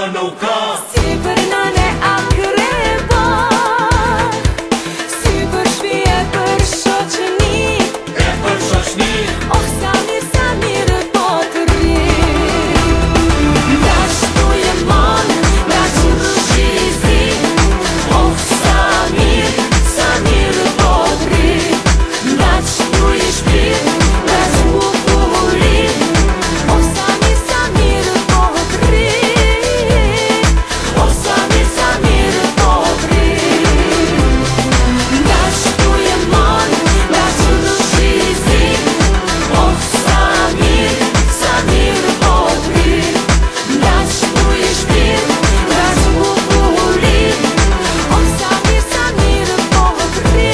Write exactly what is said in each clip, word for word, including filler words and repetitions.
nuk ka. Si për nane akreba, si për shpi e për shoqni, E për shoqni, oh sa mirë, sa mirë po të rri. Dashtu je mon, nga qërëshizi, oh sa mirë, sa mirë po të rri. Dashtu je shpirë, nga zbukuri, oh sa mirë, sa mirë po të rri. Oh sa mirë, sa mirë po të rri. Dashtu je mon, nga qërëshizi, oh sa mirë, sa mirë po të rri. Dashtu je shpirë, nga zbukuri, oh sa mirë, sa mirë po të rri.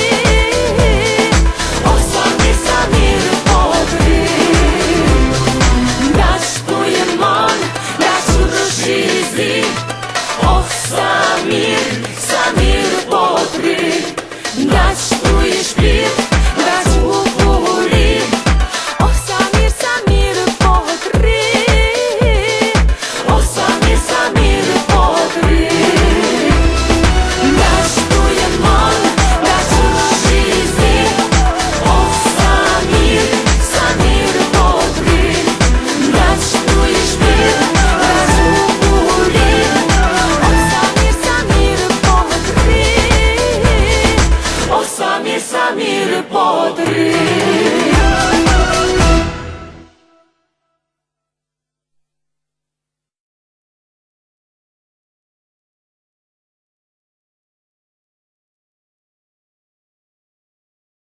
Oh sa mirë, sa mirë po të rri. Dashtu je mon, nga qërëshizi,